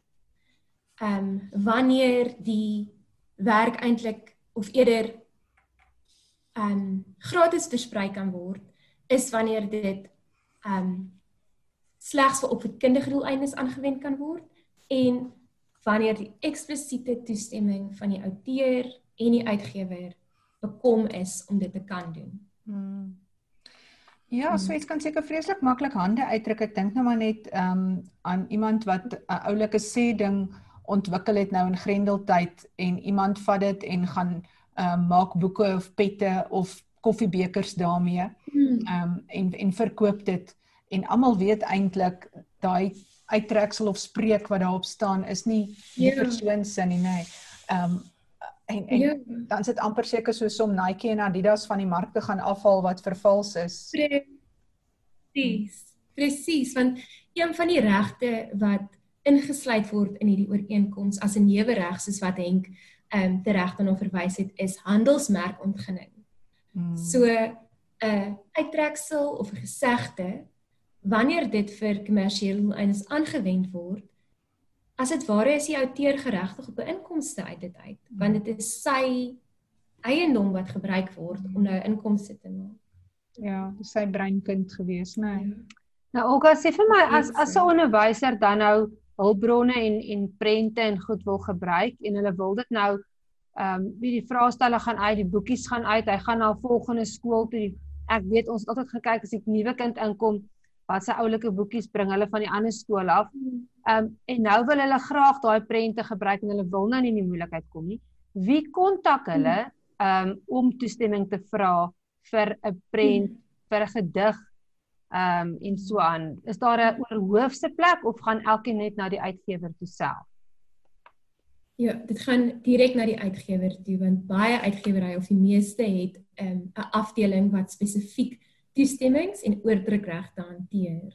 Wanneer die werk eintlik of eerder gratis versprei kan word, is wanneer dit slegs vir opvoedkundige doeleindes aangewend kan word en wanneer die eksplisiete toestemming van die outeur en die uitgewer bekom is om dit te kan doen. Ja, so iets kan seker vreeslik maklik hande uitdruk. Ek dink nou maar net aan iemand wat 'n oulike sê ding ontwikkel het nou in Grendeltyd en iemand vat dit en gaan maak boeke of pette of koffiebekers daarmee en verkoop dit en almal weet eintlik daai uittreksel of spreek wat daarop staan is nie die persoon se nie, nee. En dan is dit amper seker soos om Nike en Adidas van die mark te gaan afhaal wat vervals is. Presies, want een van die regte wat ingesluit word in hierdie ooreenkoms as 'n newereg soos wat Henk tereg daarna verwys het, is handelsmerkontginning. So 'n uittreksel of 'n gesegde, wanneer dit vir kommersiële doeleindes aangewend word, as dit ware is die outeur geregtig op 'n inkomste uit dit uit, want dit is sy eiendom wat gebruik word om nou inkomste te maak. Ja, dis sy breinkind gewees, nee. Nou Olga, sê vir my, as 'n onderwyser dan nou hulpbronne en prente en goed wil gebruik en hulle wil dit nou, die vraestelle gaan uit, die boekies gaan uit, hy gaan na 'n volgende skool toe, ek weet ons het altyd gekyk as 'n nuwe kind inkom, wat sy oulike boekies bring hulle van die ander skool af, en nou wil hulle graag daai prente gebruik en hulle wil nou nie in die moeilikheid kom nie. Wie kontak hulle om toestemming te vra vir 'n prent, vir 'n gedig, en so aan? Is daar 'n oorhoofse plek of gaan elkeen net na die uitgewer toe self? Ja, dit gaan direk na die uitgewer toe, want baie uitgewerye of die meeste het 'n afdeling wat spesifiek toestemmings en oordrukregte hanteer,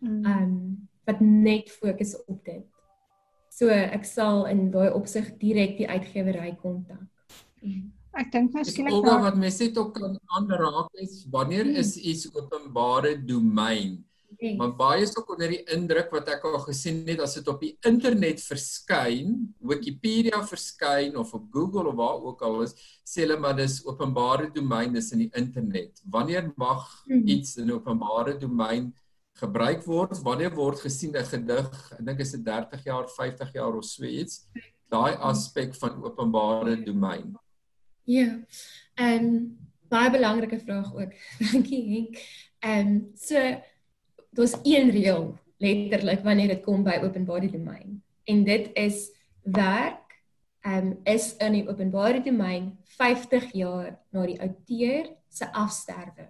wat net fokus op dit. So ek sal in daai opsig direk die uitgewery kontak. Ek dink miskien Olga, wat mens net ook kan aanraak is, wanneer is iets openbare domein? Maar baie is ook onder die indruk wat ek al gesien het, as dit op die internet verskyn, Wikipedia verskyn of op Google of waar ook al is, sê hulle maar dis openbare domein, dis in die internet. Wanneer mag iets in openbare domein gebruik word? Wanneer word gesien 'n gedig, ek dink is dit 30 jaar, 50 jaar of so iets, daai aspek van openbare domein? Ja, baie belangrike vraag ook. Dankie Henk. So daar's een reël letterlik wanneer dit kom by openbare domein. En dit is werk is in die openbare domein 50 jaar na die outeur se afsterwe.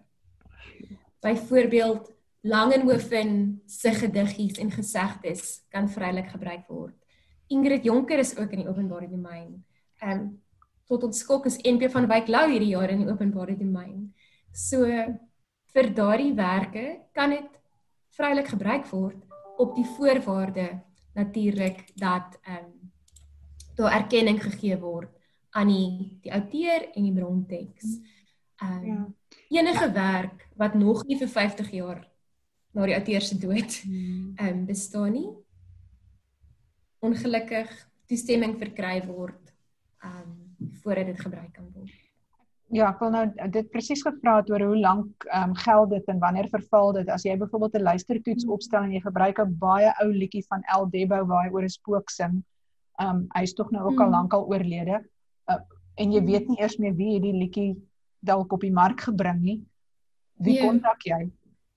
Byvoorbeeld Langenhoven se gediggies en gesegdes kan vrylik gebruik word. Ingrid Jonker is ook in die openbare domein. Tot ons skok is NP van Wyk Lou hierdie jaar in die openbare domein. So vir daardie werke kan dit vrylik gebruik word op die voorwaarde natuurlik dat daar erkenning gegee word aan die outeur en die bronteks. Enige werk wat nog nie vir 50 jaar na die outeur se dood bestaan nie, ongelukkig toestemming verkry word voordat dit gebruik kan word. Ja, ek wil nou dit presies gevra het oor hoe lank geld dit en wanneer verval dit. As jy byvoorbeeld 'n luistertoets opstel en jy gebruik 'n baie ou liedjie van El Debo waar hy oor 'n spook sing, hy is tog nou ook al lank al oorlede, en jy weet nie eers meer wie hierdie liedjie dalk op die mark gebring nie. Wie kontak jy?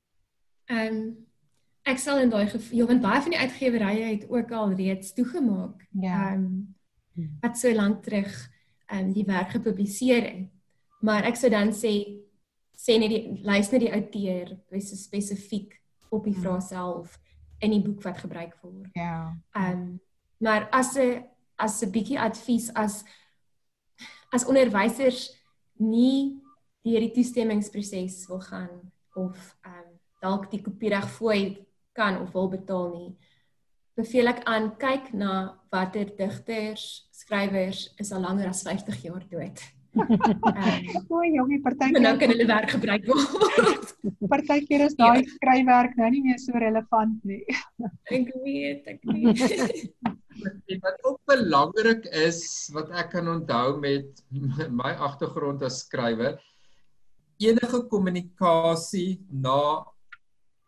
Ek sal in daai geval, want baie van die uitgewerye het ook al reeds toegemaak, wat so lank terug die werk gepubliseer het. Maar ek sou dan sê net lys net die outeur spesifiek op die vraag self in die boek wat gebruik word. Maar as 'n bietjie advies, as onderwysers nie deur die toestemmingsproses wil gaan of dalk die kopiereg fooi kan of wil betaal nie, beveel ek aan, kyk na watter digters, skrywers is al langer as 50 jaar dood. Jongie, partykeer. En nou kan hulle werk gebruik word. Partykeer is daai skryfwerk nou nie meer so relevant nie. Ek weet. Wat ook belangrik is, wat ek kan onthou met my agtergrond as skrywer, enige kommunikasie na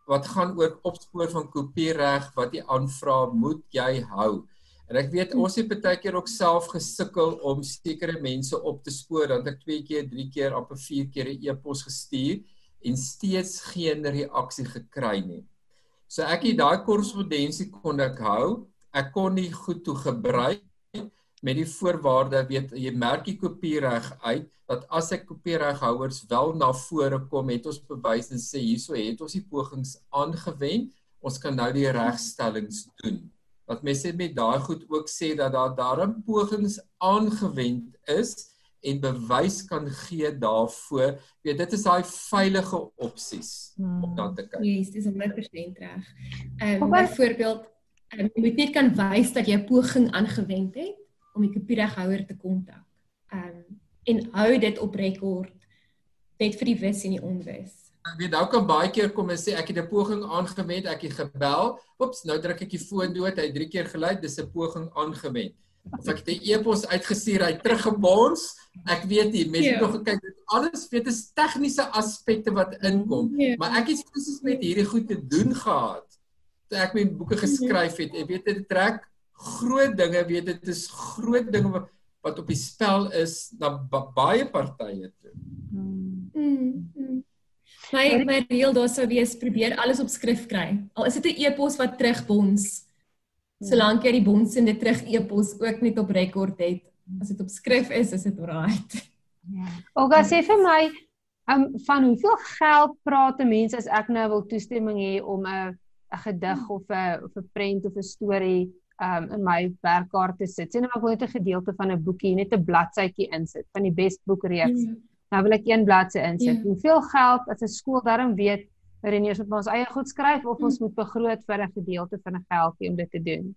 wat gaan oor opspoor van kopiereg, wat jy aanvra, moet jy hou. En ek weet, ons het baie keer ook self gesukkel om sekere mense op te spoor, dat ek 2 keer, 3 keer, amper 4 keer 'n e-pos gestuur, en steeds geen reaksie gekry nie. So ek het daai korrespondensie kon ek hou, ek kon die goed toe gebruik, met die voorwaarde, weet, jy merk die kopiereg uit, dat as ek kopiereghouers wel na vore kom, het ons bewys en sê, hierso het ons die pogings aangewend, ons kan nou die regstellings doen. Dat mense met daai goed ook sê, dat daar daarom pogings aangewend is, en bewys kan gee daarvoor, weet, dit is daai veilige opsies, om dan te kyk. Yes, dis 100% reg. Byvoorbeeld, jy moet net kan wys dat jy 'n poging aangewend het, om die kopiereghouer te kontak. En hou dit op rekord, net vir die wis en die onwis. Ek weet, nou kan baie keer kom en sê, ek het 'n poging aangewend, ek het gebel, oeps, nou druk ek die foon dood, hy 3 keer geluid, dis 'n poging aangewend. Of ek het 'n e-pos uitgestuur, hy teruggebons, ek weet nie, mense het nog gekyk, alles, weet, is tegniese aspekte wat inkom, maar ek het spesifiek met hierdie goed te doen gehad, toe ek my boeke geskryf het, en weet, dit trek groot dinge, weet, dit is groot dinge wat op die spel is, na baie partye toe. My reël daar sou wees, probeer alles op skrif kry. Al is dit 'n e-pos wat terugbons, solank jy die bonsende terug e-pos ook net op rekord het. As dit op skrif is dit alright. Olga, sê vir my, van hoeveel geld praat 'n mens as ek nou wil toestemming hê om 'n gedig of 'n prent of 'n storie in my werkkaart te sit. Sê nou maar ek wil net 'n gedeelte van 'n boekie, net 'n bladsytjie insit, van die bestboekreeks. Nou wil ek 1 bladsy insit. Hoeveel geld as 'n skool daarom weet, Reniers moet ons eie goed skryf, of ons moet begroot vir 'n gedeelte van 'n geldjie om dit te doen?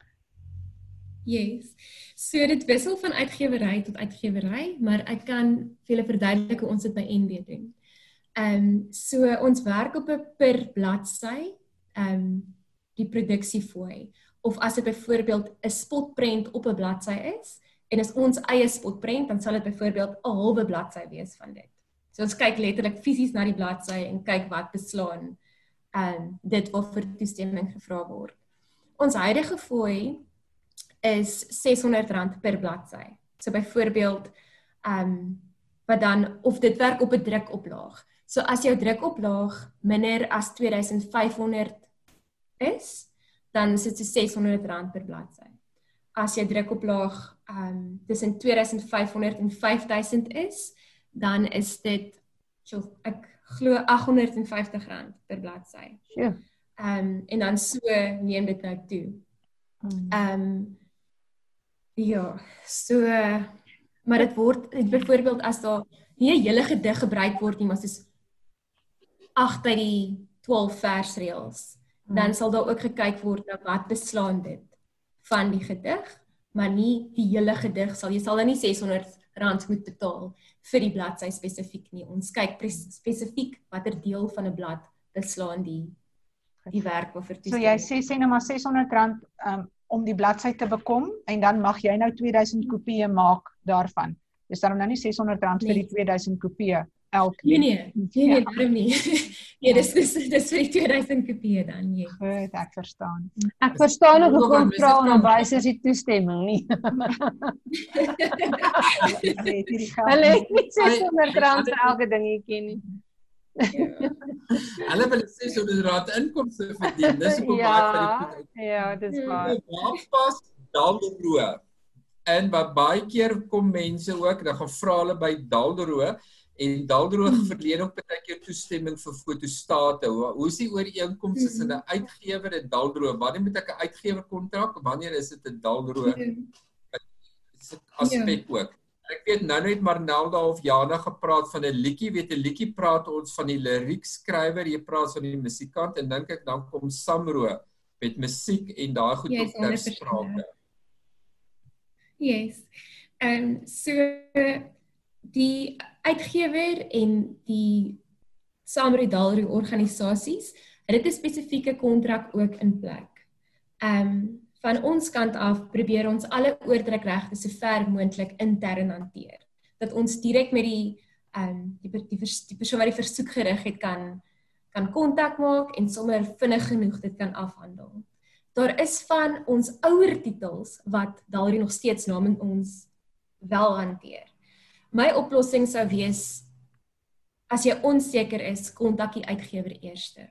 Yes. So dit wissel van uitgewery tot uitgewery, maar ek kan vir julle verduidelik hoe ons dit by NB doen. So ons werk op 'n per bladsy, die produksiefooi. Of as dit byvoorbeeld 'n spotprent op 'n bladsy is, en is ons eie spotprent, dan sal dit byvoorbeeld 'n halwe bladsy wees van dit. So ons kyk letterlik fisies na die bladsy en kyk wat beslaan dit waarvoor toestemming gevra word. Ons huidige fooi is R600 per bladsy. So byvoorbeeld, wat dan, of dit werk op 'n drukoplaag. So as jou drukoplaag minder as 2500 is, dan is dit so R600 per bladsy. As jy drukoplaag tussen 2500 en 5000 is, dan is dit, ek glo R850 per bladsy. En dan so neem dit nou toe. Ja, so, maar dit word, byvoorbeeld as daar nie 'n hele gedig gebruik word nie, maar soos 8 uit die 12 versreëls, dan sal daar ook gekyk word na wat beslaan dit van die gedig, maar nie die hele gedig jy sal dan nie R600 moet betaal vir die bladsy spesifiek nie. Ons kyk spesifiek watter deel van 'n blad beslaan die werk waarvoor toestemming. So jy sê nou maar R600 om die bladsy te bekom, en dan mag jy nou 2000 kopieë maak daarvan. Dis daarom nou nie R600 vir die 2000 kopieë elke. Nee, daarom nie. Nee, dis vir die 2000 kopieë dan, nee. Goed, ek verstaan. Ek verstaan ook hoekom vra onderwysers die toestemming nie. Hulle het nie R600 vir elke dingetjie nie. Hulle wil R600 inkomste verdien, dis op baie Ja, dis waar. Pas Daldero. En baie keer kom mense ook, dan gaan vra hulle by Daldero, en Daldero verleen ook baie keer toestemming vir fotostate. Hoe is die ooreenkoms tussen 'n uitgewer en Daldero? Wanneer moet ek 'n uitgewer kontrak? Wanneer is dit 'n Daldero aspek ook? Ek weet nou net Marnelda of Jana gepraat van 'n liedjie, weet 'n liedjie praat ons van die liriekskrywer, jy praat van die musikant, en dink ek dan kom Samro met musiek en daai goed op ter sprake. Yes. So die uitgewer en die Samro Daldero organisasies, het 'n spesifieke kontrak ook in plek. Van ons kant af probeer ons alle oordrukregte so ver moontlik intern hanteer. Dat ons direk met die persoon wat die versoek gerig het kan kan kontak maak en sommer vinnig genoeg dit kan afhandel. Daar is van ons ouer titels wat Dalrey nog steeds namens ons wel hanteer. My oplossing sou wees, as jy onseker is, kontak die uitgewer eerste.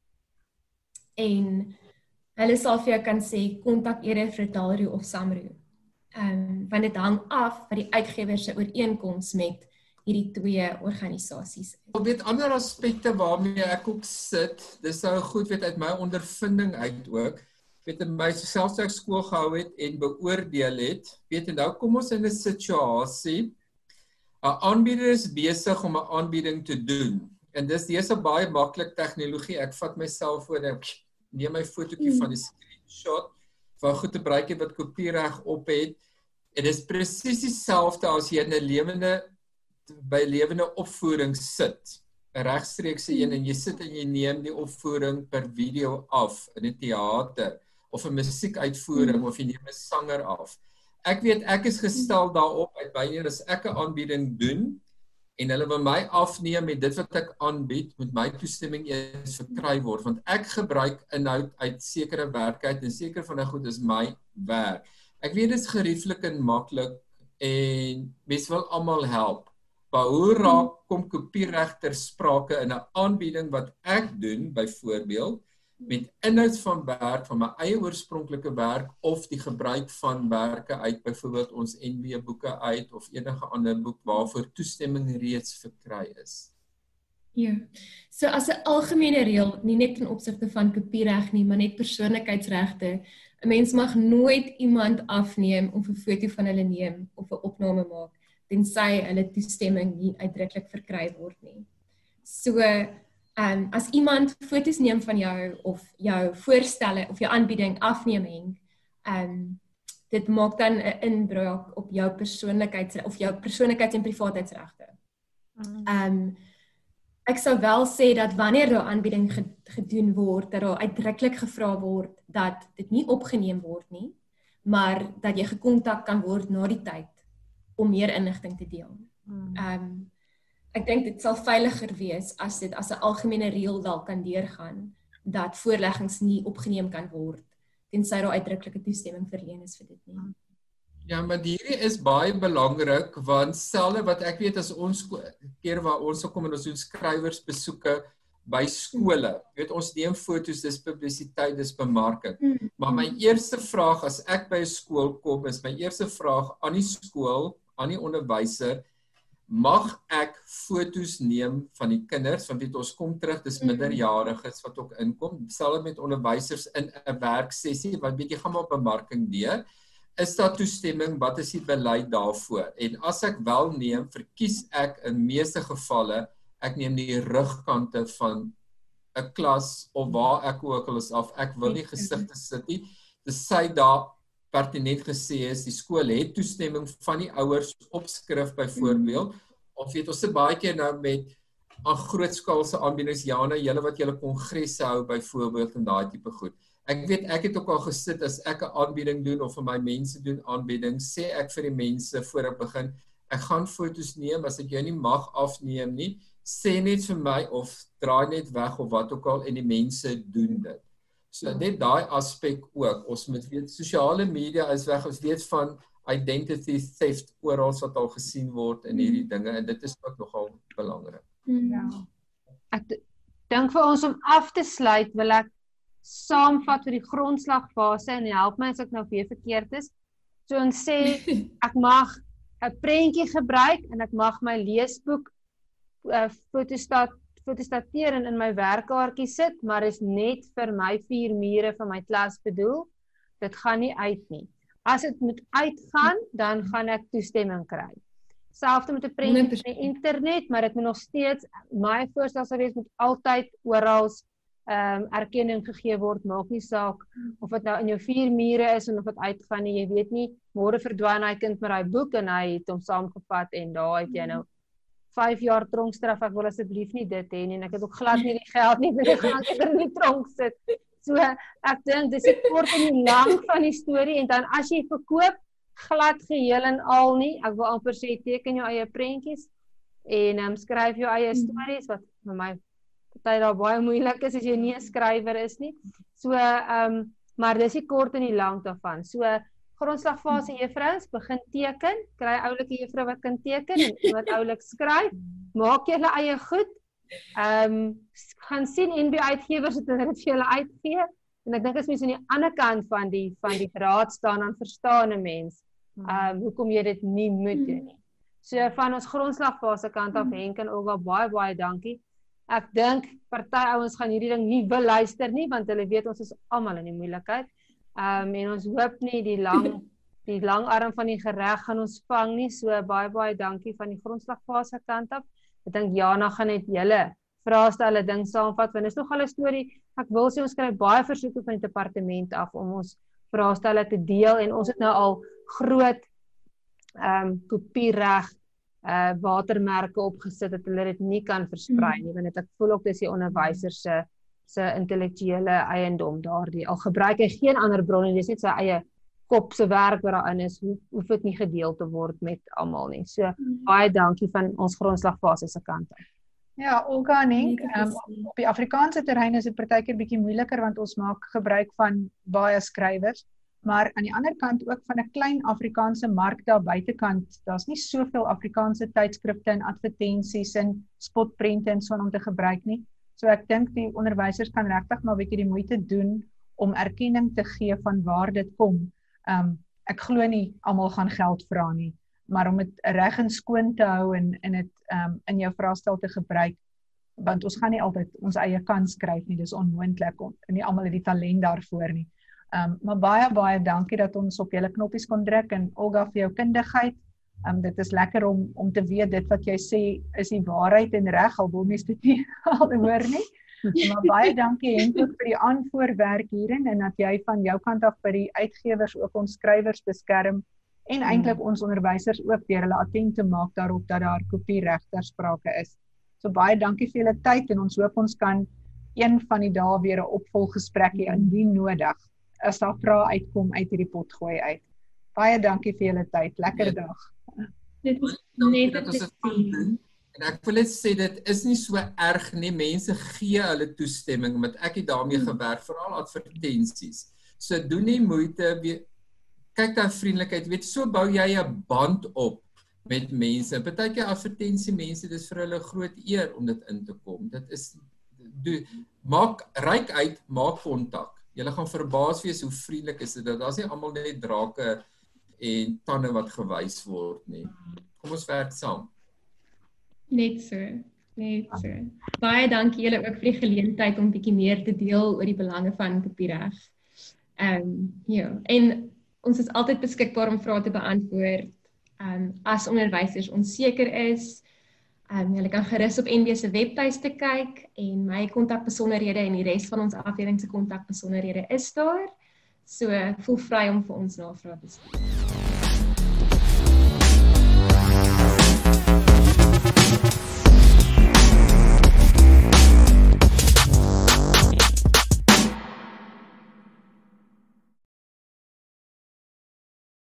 En hulle sal vir jou kan sê, kontak eerder vir Dalrey of Samro. Want dit hang af wat die uitgewer se ooreenkoms met hierdie twee organisasies. Ek weet ander aspekte waarmee ek ook sit, dis nou goed weet uit my ondervinding uit ook, weet in my selfs ek skool gehou het en beoordeel het, weet en nou kom ons in 'n situasie, 'n aanbieder is besig om 'n aanbieding te doen, en dis 'n baie maklik tegnologie, ek vat my selfoon, ek neem my fotootjie van die screenshot, van goed te gebruik het wat kopiereg op het, en dis presies dieselfde as jy in 'n lewende opvoering sit, 'n regstreekse een, en jy sit en jy neem die opvoering per video af, in 'n teater, of 'n musiekuitvoering, of jy neem 'n sanger af. Ek weet, ek is gestel daarop, uit byna as ek 'n aanbieding doen, en hulle wil my afneem met dit wat ek aanbied, moet my toestemming eers verkry word, want ek gebruik inhoud uit sekere werk uit, en seker van die goed is my werk. Ek weet, dit is gerieflik en maklik, en mens wil almal help, maar hoe kom kopiereg ter sprake in 'n aanbieding wat ek doen, byvoorbeeld, met inhoud van werk, van my eie oorspronklike werk, of die gebruik van werke uit, byvoorbeeld ons NB boeke uit, of enige ander boek waarvoor toestemming reeds verkry is. Ja, so as 'n algemene reël, nie net ten opsigte van kopiereg nie, maar net persoonlikheidsregte, 'n mens mag nooit iemand afneem of 'n foto van hulle neem, of 'n opname maak, tensy hulle toestemming nie uitdruklik verkry word nie. So, as iemand foto's neem van jou, of jou voorstelle, of jou aanbieding afneem, dit maak dan 'n inbraak op jou of jou persoonlikheids- en privaatheidsregte. Ek sou wel sê dat wanneer daar aanbieding gedoen word, dat daar uitdruklik gevra word dat dit nie opgeneem word nie, maar dat jy gekontak kan word na die tyd om meer inligting te deel. Ek dink dit sal veiliger wees as dit as 'n algemene reël wel kan deurgaan, dat voorleggings nie opgeneem kan word, tensy daar uitdruklike toestemming verleen is vir dit nie. Ja, maar hierdie is baie belangrik, want selfs wat ek weet as ons keer waar ons kom en ons doen skrywersbesoeke by skole, weet ons neem foto's, dis publisiteit, dis bemarking. Maar my eerste vraag as ek by 'n skool kom, is my eerste vraag aan die skool, aan die onderwyser, mag ek foto's neem van die kinders, want weet ons kom terug, dis minderjariges wat ook inkom, selfs met onderwysers in 'n werksessie, want weet jy gaan maar bemarking deur, is daar toestemming, wat is die beleid daarvoor? En as ek wel neem, verkies ek in meeste gevalle, ek neem die rugkante van 'n klas, of waar ek ook al is af, ek wil nie gesigte sit nie, dis sy daar pertinent gesê is, die skool het toestemming van die ouers op skrif byvoorbeeld, of weet ons sit baie keer nou met grootskaalse aanbiedings, Jana, julle wat julle kongresse hou byvoorbeeld en daai tipe goed. Ek weet ek het ook al gesit as ek 'n aanbieding doen of vir my mense doen aanbiedings, sê ek vir die mense voor ek begin, ek gaan foto's neem, as ek jou nie mag afneem nie, sê net vir my of draai net weg of wat ook al en die mense doen dit. So net daai aspek ook, ons moet weet, sosiale media is weg, ons weet van identity theft oral wat al gesien word in hierdie dinge, en dit is ook nogal belangrik. Ja. Ek dink vir ons om af te sluit, wil ek saamvat vir die grondslagfase, en help my as ek nou weer verkeerd is. So ons sê, ek mag 'n prentjie gebruik, en ek mag my leesboek fotostateer en in my werkkaartjie sit, maar is net vir my 4 mure van my klas bedoel. Dit gaan nie uit nie. As dit moet uitgaan, dan gaan ek toestemming kry. Selfs met 'n prentjie op die internet, maar dit moet nog steeds, my voorstel sou wees, moet altyd oral erkenning gegee word, maak nie saak of dit nou in jou 4 mure is en of dit uitgaan nie, jy weet nie, môre verdwyn hy kind met daai boek en hy het hom saamgevat en daar het jy nou 5 jaar tronkstraf, ek wil asseblief nie dit hê nie, en ek het ook glad nie die geld nie, wil ek gaan in die tronk sit. So, ek dink, dis die kort en die lang van die storie, en dan as jy verkoop, glad geheel en al nie, ek wil amper sê, teken jou eie prentjies, en skryf jou eie stories, wat vir my party daar baie moeilik is as jy nie 'n skrywer is nie. So maar dis die kort en die lank daarvan. So grondslagfase juffrouens begin teken, kry oulike juffrou wat kan teken en wat oulik skryf, maak julle eie goed. Gaan sien NB uitgewers het hulle dit vir julle uitgee. En ek dink as mens aan die ander kant van die draad staan, dan verstaan 'n mens hoekom jy dit nie moet doen nie. So van ons grondslagfase kant af, Henk en Olga, baie dankie. Ek dink party ouens gaan hierdie ding nie wil luister nie, want hulle weet ons is almal in die moeilikheid. En ons hoop nie die lang arm van die gereg gaan ons vang nie. So baie dankie van die grondslagfase kant af. Ek dink Jana gaan net julle vraestelle ding saamvat, want dit is nogal 'n storie. Ek wil sê ons kry baie versoeke van die departement af om ons vraestelle te deel en ons het nou al groot kopiereg watermerke opgesit dat hulle dit nie kan versprei nie, want ek voel ook dis die onderwyser se intellektuele eiendom daardie. Al gebruik hy geen ander bronne, dis net sy eie kop se werk wat daarin is, hoef dit nie gedeel te word met almal nie. So baie dankie van ons grondslagfase se kant af. Ja, Olga en Henk, op die Afrikaanse terrein is dit partykeer bietjie moeiliker want ons maak gebruik van baie skrywers, maar aan die ander kant ook van 'n klein Afrikaanse mark daar buitekant. Daar's nie soveel Afrikaanse tydskrifte en advertensies en spotprente en so om te gebruik nie. So ek dink die onderwysers kan regtig maar 'n bietjie die moeite doen om erkenning te gee van waar dit kom. Ek glo nie almal gaan geld vra nie, maar om dit reg en skoon te hou en dit in jou vraestel te gebruik, want ons gaan nie altyd ons eie kans skryf nie, dis onmoontlik en nie almal het die talent daarvoor nie. Maar baie dankie dat ons op julle knoppies kon druk en Olga vir jou kundigheid. Dit is lekker om te weet dit wat jy sê is die waarheid en reg, al wil mens dit nie al hoor nie. Maar baie dankie Henk ook vir die aanvoerwerk hierin en dat jy van jou kant af by die uitgewers ook ons skrywers beskerm en eintlik ons onderwysers ook deur hulle attent te maak daarop dat daar kopiereg ter sprake is. So baie dankie vir julle tyd en ons hoop ons kan een van die dae weer 'n opvolggesprek hê indien nodig as daar vrae uitkom uit hierdie potgooi uit. Baie dankie vir julle tyd. Lekker dag. Dit is net dat ons dit kan doen. En ek wil net sê dit is nie so erg nie. Mense gee hulle toestemming omdat ek het daarmee gewerk, veral advertensies. So doen nie moeite, kyk daai vriendelikheid, weet so bou jy 'n band op met mense. Partykeer advertensie mense, dis vir hulle groot eer om dit in te kom. Dit is reik uit, maak kontak. Julle gaan verbaas wees hoe vriendelik is dit. Daar's nie almal net drake en tande wat gewys word nie. Kom ons werk saam. Net so. Baie dankie julle ook vir die geleentheid om bietjie meer te deel oor die belange van kopiereg. En ons is altyd beskikbaar om vrae te beantwoord. As onderwysers onseker is, julle kan gerus op NB se webtuiste kyk en my kontakbesonderhede en die res van ons afdeling se kontakbesonderhede is daar. So voel vry om vir ons navrae te stuur.